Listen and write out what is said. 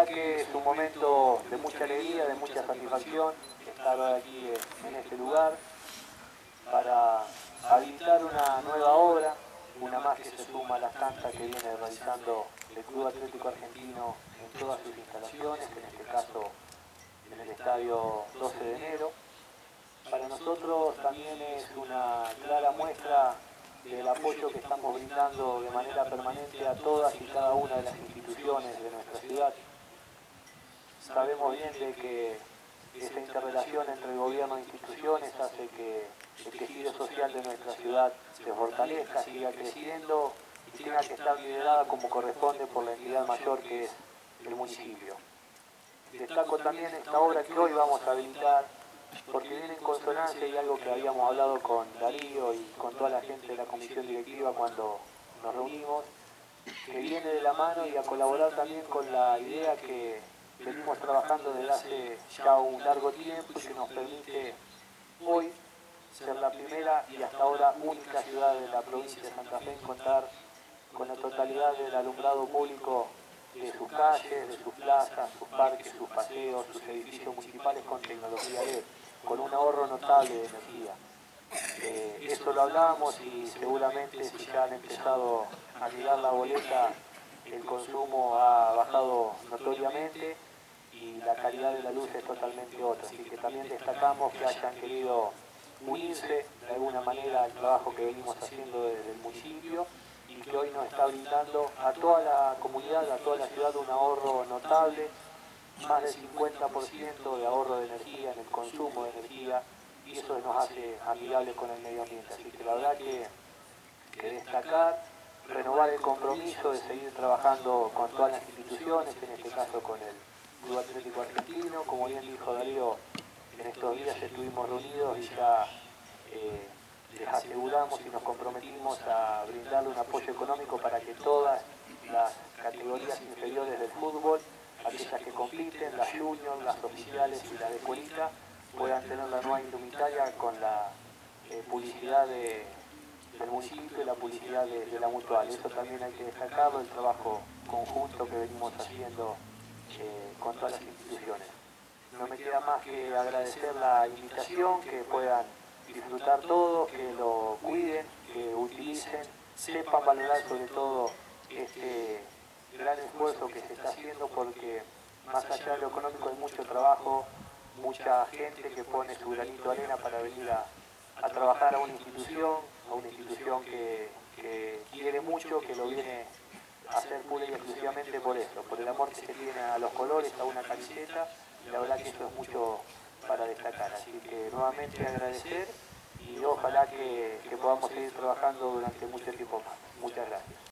verdad que es un momento de mucha alegría, de mucha satisfacción estar aquí en este lugar para habilitar una nueva obra, una más que se suma a las tantas que viene realizando el Club Atlético Argentino en todas sus instalaciones, en este caso en el estadio 12 de enero. Para nosotros también es una clara muestra del apoyo que estamos brindando de manera permanente a todas y cada una de las instituciones de nuestra ciudad. Sabemos bien de que esa interrelación entre el gobierno e instituciones hace que el tejido social de nuestra ciudad se fortalezca, siga creciendo y tenga que estar liderada como corresponde por la entidad mayor que es el municipio. Destaco también esta obra que hoy vamos a habilitar porque viene en consonancia y algo que habíamos hablado con Darío y con toda la gente de la comisión directiva cuando nos reunimos, que viene de la mano y a colaborar también con la idea que venimos trabajando desde hace ya un largo tiempo y que nos permite hoy ser la primera y hasta ahora única ciudad de la provincia de Santa Fe en contar con la totalidad del alumbrado público de sus calles, de sus plazas, sus parques, sus paseos, sus edificios municipales con tecnología LED, con un ahorro notable de energía. Eso lo hablamos y seguramente si ya han empezado a mirar la boleta, el consumo ha bajado notoriamente y la calidad de la luz es totalmente otra. Así que también destacamos que hayan querido unirse de alguna manera al trabajo que venimos haciendo desde el municipio y que hoy nos está brindando a toda la comunidad, a toda la ciudad un ahorro notable, más del 50% de ahorro de energía en el consumo de energía y eso nos hace amigables con el medio ambiente. Así que la verdad que destacar, renovar el compromiso de seguir trabajando con todas las instituciones, en este caso con el Club Atlético Argentino. Como bien dijo Darío, en estos días estuvimos reunidos y ya les aseguramos y nos comprometimos a brindarle un apoyo económico para que todas las categorías inferiores del fútbol, aquellas que compiten, las juniors, las oficiales y las de escuelita, puedan tener la nueva indumentaria con la publicidad del municipio y la publicidad de la mutual. Eso también hay que destacarlo, el trabajo conjunto que venimos haciendo con todas las instituciones. No me queda más que agradecer la invitación, que puedan disfrutar todo, que lo cuiden, que utilicen, sepan valorar sobre todo este gran esfuerzo que se está haciendo porque más allá de lo económico hay mucho trabajo, mucha gente que pone su granito de arena para venir a trabajar a una institución que quiere mucho, que lo viene a hacer pura y exclusivamente por eso, por el amor que se tiene a los colores, a una camiseta, y la verdad que eso es mucho para destacar. Así que nuevamente agradecer y ojalá que podamos seguir trabajando durante mucho tiempo más. Muchas gracias.